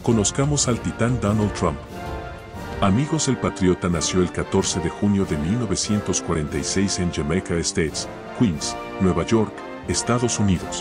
Conozcamos al titán Donald Trump. Amigos, el patriota nació el 14 de junio de 1946 en Jamaica Estates, Queens, Nueva York, Estados Unidos.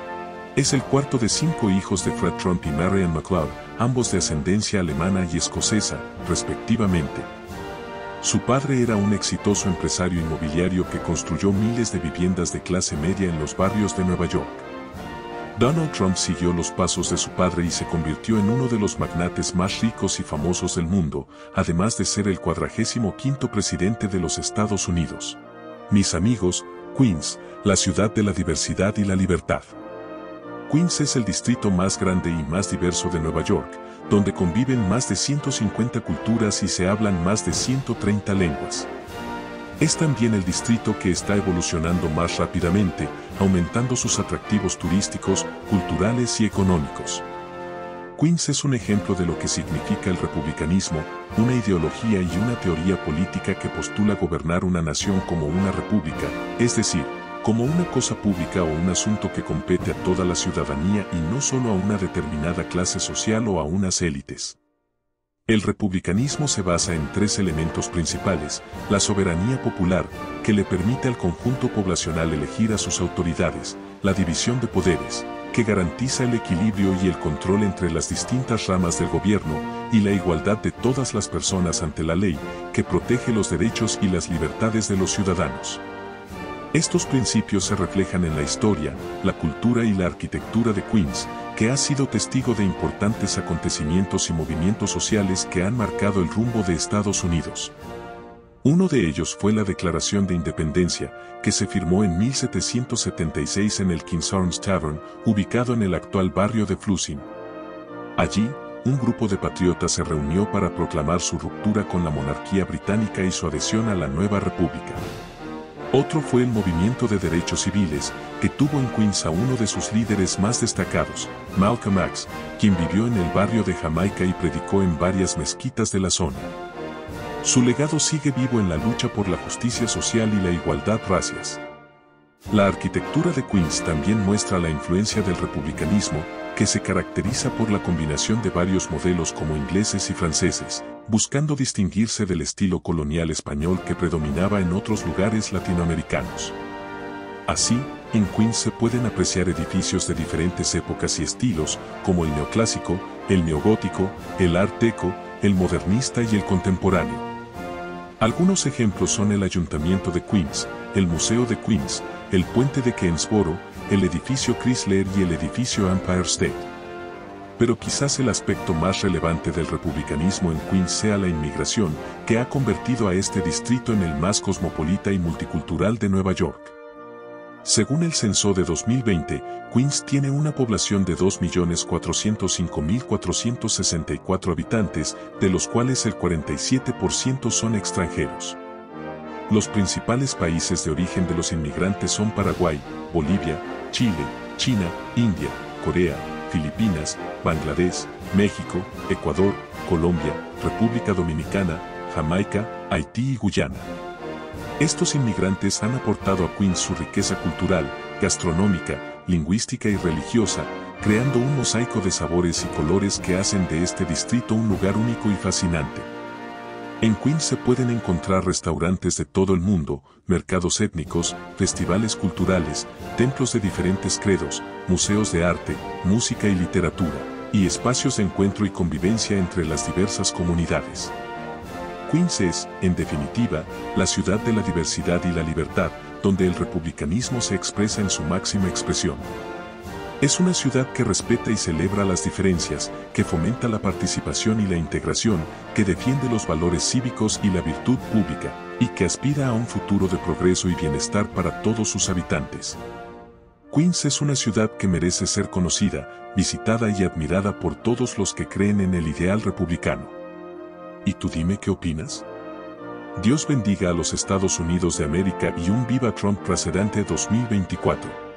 Es el cuarto de 5 hijos de Fred Trump y Marianne McLeod, ambos de ascendencia alemana y escocesa, respectivamente. Su padre era un exitoso empresario inmobiliario que construyó miles de viviendas de clase media en los barrios de Nueva York. Donald Trump siguió los pasos de su padre y se convirtió en uno de los magnates más ricos y famosos del mundo, además de ser el 45º presidente de los Estados Unidos. Mis amigos, Queens, la ciudad de la diversidad y la libertad. Queens es el distrito más grande y más diverso de Nueva York, donde conviven más de 150 culturas y se hablan más de 130 lenguas. Es también el distrito que está evolucionando más rápidamente, aumentando sus atractivos turísticos, culturales y económicos. Queens es un ejemplo de lo que significa el republicanismo, una ideología y una teoría política que postula gobernar una nación como una república, es decir, como una cosa pública o un asunto que compete a toda la ciudadanía y no solo a una determinada clase social o a unas élites. El republicanismo se basa en 3 elementos principales: la soberanía popular, que le permite al conjunto poblacional elegir a sus autoridades; la división de poderes, que garantiza el equilibrio y el control entre las distintas ramas del gobierno; y la igualdad de todas las personas ante la ley, que protege los derechos y las libertades de los ciudadanos. Estos principios se reflejan en la historia, la cultura y la arquitectura de Queens, que ha sido testigo de importantes acontecimientos y movimientos sociales que han marcado el rumbo de Estados Unidos. Uno de ellos fue la Declaración de Independencia, que se firmó en 1776 en el King's Arms Tavern, ubicado en el actual barrio de Flushing. Allí, un grupo de patriotas se reunió para proclamar su ruptura con la monarquía británica y su adhesión a la nueva república. Otro fue el movimiento de derechos civiles, que tuvo en Queens a uno de sus líderes más destacados, Malcolm X, quien vivió en el barrio de Jamaica y predicó en varias mezquitas de la zona. Su legado sigue vivo en la lucha por la justicia social y la igualdad racial. La arquitectura de Queens también muestra la influencia del republicanismo, que se caracteriza por la combinación de varios modelos como ingleses y franceses, buscando distinguirse del estilo colonial español que predominaba en otros lugares latinoamericanos. Así, en Queens se pueden apreciar edificios de diferentes épocas y estilos, como el neoclásico, el neogótico, el art deco, el modernista y el contemporáneo. Algunos ejemplos son el Ayuntamiento de Queens, el Museo de Queens, el Puente de Queensboro, el edificio Chrysler y el edificio Empire State. Pero quizás el aspecto más relevante del republicanismo en Queens sea la inmigración, que ha convertido a este distrito en el más cosmopolita y multicultural de Nueva York. Según el censo de 2020, Queens tiene una población de 2.405.464 habitantes, de los cuales el 47% son extranjeros. Los principales países de origen de los inmigrantes son Paraguay, Bolivia, Chile, China, India, Corea, Filipinas, Bangladesh, México, Ecuador, Colombia, República Dominicana, Jamaica, Haití y Guyana. Estos inmigrantes han aportado a Queens su riqueza cultural, gastronómica, lingüística y religiosa, creando un mosaico de sabores y colores que hacen de este distrito un lugar único y fascinante. En Queens se pueden encontrar restaurantes de todo el mundo, mercados étnicos, festivales culturales, templos de diferentes credos, museos de arte, música y literatura, y espacios de encuentro y convivencia entre las diversas comunidades. Queens es, en definitiva, la ciudad de la diversidad y la libertad, donde el republicanismo se expresa en su máxima expresión. Es una ciudad que respeta y celebra las diferencias, que fomenta la participación y la integración, que defiende los valores cívicos y la virtud pública, y que aspira a un futuro de progreso y bienestar para todos sus habitantes. Queens es una ciudad que merece ser conocida, visitada y admirada por todos los que creen en el ideal republicano. ¿Y tú dime qué opinas? Dios bendiga a los Estados Unidos de América y un Viva Trump Presidente 2024.